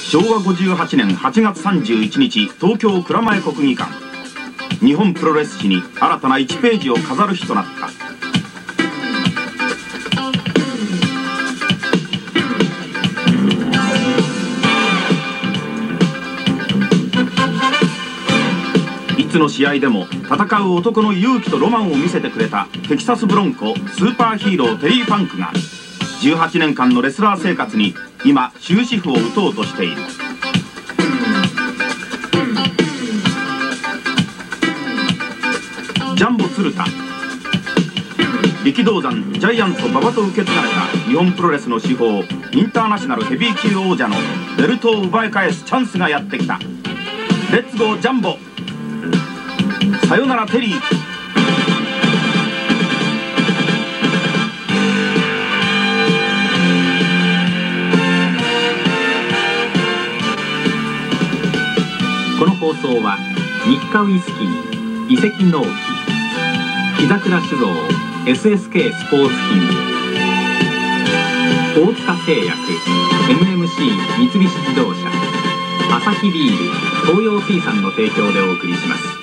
昭和58年8月31日東京蔵前国技館。日本プロレス史に新たな1ページを飾る日となった。いつの試合でも戦う男の勇気とロマンを見せてくれたテキサスブロンコスーパーヒーローテリー・ファンクが18年間のレスラー生活に今終止符を打とうとしている。ジャンボ鶴田、力道山ジャイアント馬場と受け継がれた日本プロレスの至宝インターナショナルヘビー級王者のベルトを奪い返すチャンスがやってきた。レッツゴージャンボ、さよならテリー。 この放送は日課ウイスキー、遺跡納期、木桜酒造 SSK スポーツ品、大塚製薬、 MMC 三菱自動車、アサヒビール、東洋水産の提供でお送りします。